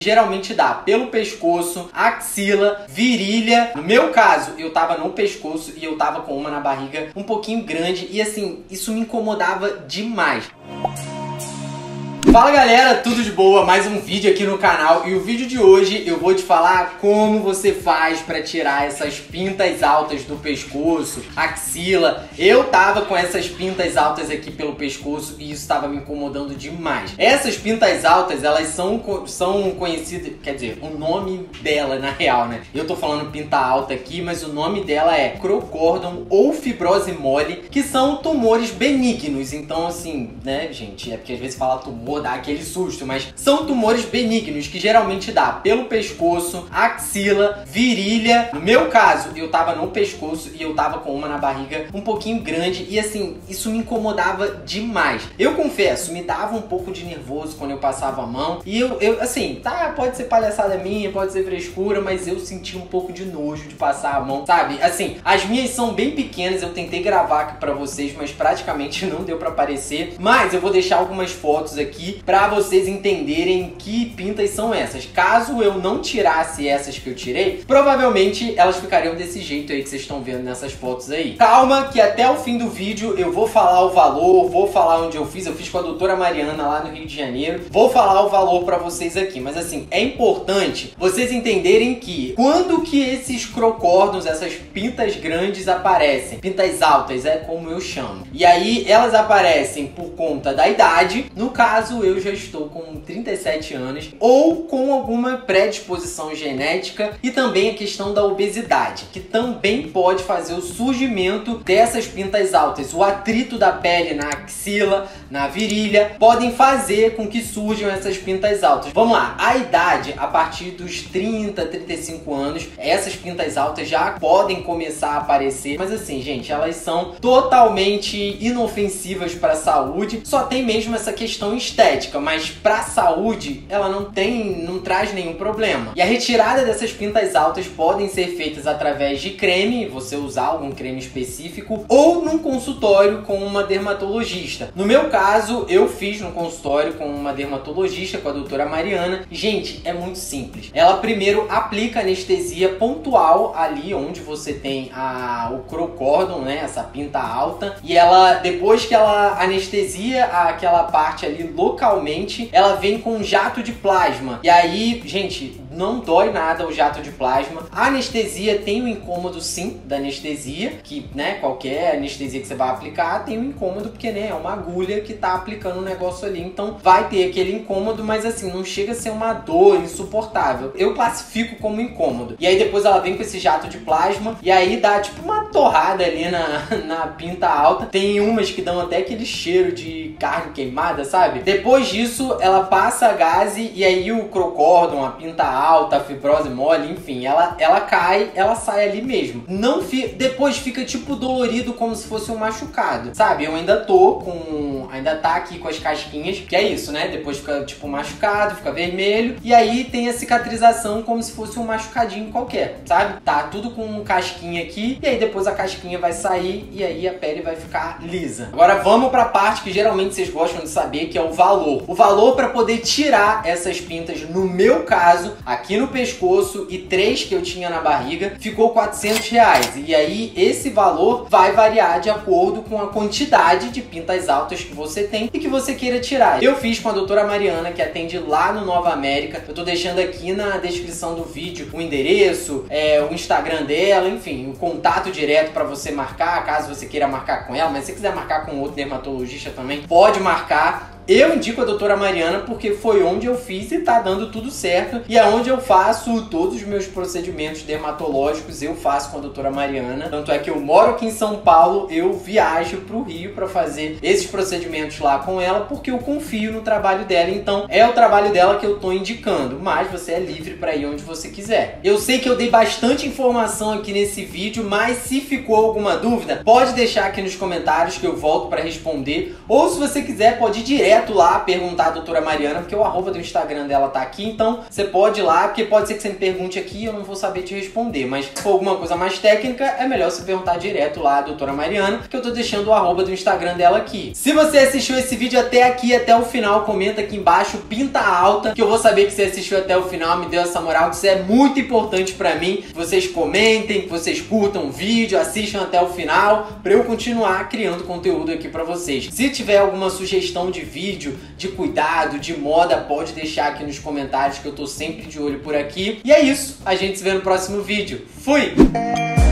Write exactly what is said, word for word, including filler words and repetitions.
Geralmente dá pelo pescoço, axila, virilha. No meu caso, eu tava no pescoço e eu tava com uma na barriga um pouquinho grande e assim, isso me incomodava demais. Fala galera, tudo de boa? Mais um vídeo aqui no canal e o vídeo de hoje eu vou te falar como você faz pra tirar essas pintas altas do pescoço, axila. Eu tava com essas pintas altas aqui pelo pescoço e isso tava me incomodando demais. Essas pintas altas, elas são, são conhecidas, quer dizer, o nome dela na real, né? Eu tô falando pinta alta aqui, mas o nome dela é crocórdon ou fibrose mole, que são tumores benignos. Então assim, né gente, é porque às vezes fala tumor, dá aquele susto, mas são tumores benignos que geralmente dá pelo pescoço, axila, virilha. No meu caso, eu tava no pescoço e eu tava com uma na barriga um pouquinho grande e assim, isso me incomodava demais. Eu confesso, me dava um pouco de nervoso quando eu passava a mão e eu, eu assim, tá, pode ser palhaçada minha, pode ser frescura, mas eu senti um pouco de nojo de passar a mão, sabe? Assim, as minhas são bem pequenas, eu tentei gravar aqui pra vocês, mas praticamente não deu pra aparecer, mas eu vou deixar algumas fotos aqui pra vocês entenderem que pintas são essas. Caso eu não tirasse essas que eu tirei, provavelmente elas ficariam desse jeito aí que vocês estão vendo nessas fotos aí. Calma que até o fim do vídeo eu vou falar o valor, vou falar onde eu fiz, eu fiz com a doutora Mariana lá no Rio de Janeiro, vou falar o valor pra vocês aqui, mas assim, é importante vocês entenderem que quando que esses crocórdons, essas pintas grandes aparecem, pintas altas é como eu chamo, e aí elas aparecem por conta da idade. No caso, eu já estou com trinta e sete anos ou com alguma predisposição genética e também a questão da obesidade, que também pode fazer o surgimento dessas pintas altas. O atrito da pele na axila, na virilha, podem fazer com que surjam essas pintas altas. Vamos lá, a idade, a partir dos trinta, trinta e cinco anos, essas pintas altas já podem começar a aparecer, mas assim, gente, elas são totalmente inofensivas para a saúde, só tem mesmo essa questão estética, mas pra saúde ela não tem, não traz nenhum problema. E a retirada dessas pintas altas podem ser feitas através de creme, você usar algum creme específico, ou num consultório com uma dermatologista. No meu caso, eu fiz no consultório com uma dermatologista, com a doutora Mariana. Gente, é muito simples. Ela primeiro aplica anestesia pontual ali onde você tem a, o crocórdon, né, essa pinta alta, e ela, depois que ela anestesia aquela parte ali localmente, ela vem com um jato de plasma. E aí, gente, não dói nada o jato de plasma. A anestesia tem o incômodo sim da anestesia, que, né, qualquer anestesia que você vai aplicar tem um incômodo, porque, né, é uma agulha que tá aplicando o negócio ali, então vai ter aquele incômodo, mas assim, não chega a ser uma dor insuportável. Eu classifico como incômodo. E aí depois ela vem com esse jato de plasma, e aí dá tipo uma torrada ali na, na pinta alta. Tem umas que dão até aquele cheiro de carne queimada, sabe? Depois disso, ela passa a gaze e aí o crocórdon, a pinta alta, a fibrose mole, enfim, ela, ela cai, ela sai ali mesmo. Não fi, depois fica tipo dolorido como se fosse um machucado, sabe? Eu ainda tô com, ainda tá aqui com as casquinhas, que é isso, né? Depois fica tipo machucado, fica vermelho e aí tem a cicatrização como se fosse um machucadinho qualquer, sabe? Tá tudo com casquinha aqui e aí depois a casquinha vai sair e aí a pele vai ficar lisa. Agora vamos pra parte que geralmente vocês gostam de saber, que é o valor. O valor para poder tirar essas pintas, no meu caso, aqui no pescoço e três que eu tinha na barriga, ficou quatrocentos reais. E aí esse valor vai variar de acordo com a quantidade de pintas altas que você tem e que você queira tirar. Eu fiz com a doutora Mariana, que atende lá no Nova América. Eu tô deixando aqui na descrição do vídeo o endereço, é, o Instagram dela, enfim, o contato direto para você marcar, caso você queira marcar com ela, mas se você quiser marcar com outro dermatologista também, pode marcar. Eu indico a doutora Mariana porque foi onde eu fiz e tá dando tudo certo. E é onde eu faço todos os meus procedimentos dermatológicos, eu faço com a doutora Mariana. Tanto é que eu moro aqui em São Paulo, eu viajo pro Rio pra fazer esses procedimentos lá com ela, porque eu confio no trabalho dela. Então é o trabalho dela que eu tô indicando, mas você é livre pra ir onde você quiser. Eu sei que eu dei bastante informação aqui nesse vídeo, mas se ficou alguma dúvida, pode deixar aqui nos comentários que eu volto pra responder. Ou se você quiser, pode ir direto direto lá perguntar a doutora Mariana, porque o arroba do Instagram dela tá aqui, então você pode ir lá, porque pode ser que você me pergunte aqui e eu não vou saber te responder, mas se for alguma coisa mais técnica, é melhor você perguntar direto lá a doutora Mariana, que eu tô deixando o arroba do Instagram dela aqui. Se você assistiu esse vídeo até aqui, até o final, comenta aqui embaixo, pinta alta, que eu vou saber que você assistiu até o final, me deu essa moral, que isso é muito importante pra mim, que vocês comentem, que vocês curtam o vídeo, assistam até o final, pra eu continuar criando conteúdo aqui pra vocês. Se tiver alguma sugestão de vídeo, de cuidado, de moda, pode deixar aqui nos comentários, que eu tô sempre de olho por aqui. E é isso, a gente se vê no próximo vídeo. Fui!